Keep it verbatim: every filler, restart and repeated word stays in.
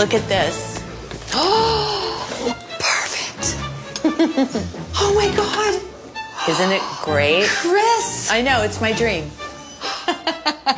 Look at this. Oh, perfect. Oh my God. Isn't it great? Chris. I know, it's my dream.